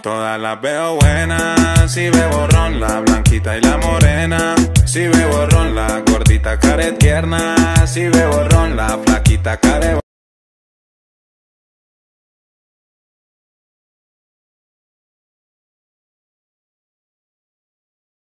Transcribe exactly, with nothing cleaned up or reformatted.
Todas las veo buenas, si bebo ron, la blanquita y la morena. Si bebo ron, la gordita care tierna. Si bebo ron, la flaquita care